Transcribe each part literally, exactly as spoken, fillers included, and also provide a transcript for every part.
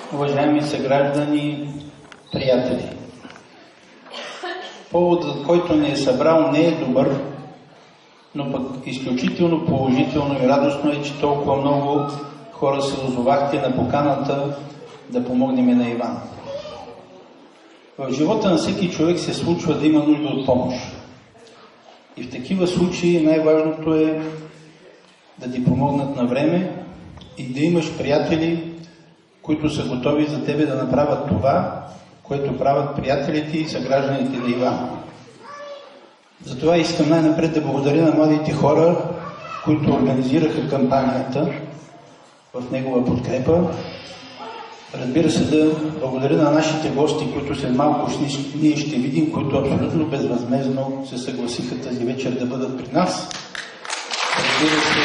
уважаеми съграждани, приятели! Поводът, който ни е събрал, не е добър, но пък изключително положително и радостно е, че толкова много хора се озовахте на поканата да помогнем на Иван. В живота на всеки човек се случва да има нужда от помощ. И в такива случаи най-важното е да ти помогнат на време и да имаш приятели, които са готови за тебе да направят това, което правят приятелите и съгражданите на Иван. Затова искам най-напред да благодаря на младите хора, които организираха кампанията в негова подкрепа. Разбира се, да благодаря на нашите гости, които след малко ние ще видим, които абсолютно безвъзмездно се съгласиха тази вечер да бъдат при нас. Разбира се,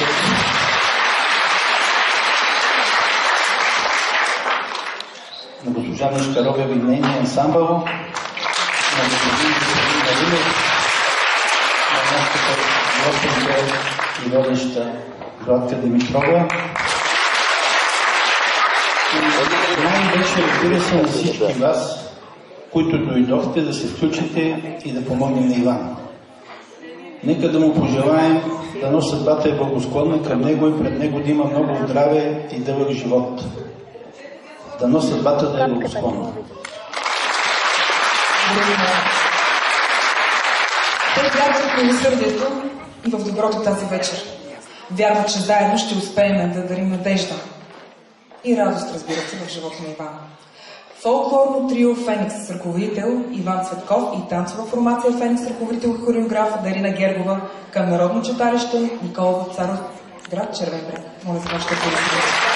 на госпожа Мишка Робева и нейния ансамбъл, на господин Веселин Малинов, на нашата гостенка и водеща Златка Димитрова. Най-вече, разбира се, на всички вас, които дойдохте да се включите и да помогнем на Иван. Нека да му пожелаем, дано съдбата е благосклонна към него и пред него да има много здраве и дълъг живот. Дано съдбата да е благосклонна. Те вярват в милосърдието и в доброто тази вечер. Вярват, че заедно ще успеем да дарим надежда и радост, разбира се, в живота на Иван. Фолклорно трио Феникс, ръководител Иван Цветков и танцова формация Феникс, ръководител и хореограф Дарина Гергова към Народно читалище Никола Вапцаров, град Червен бряг. Моля за вашата позиция.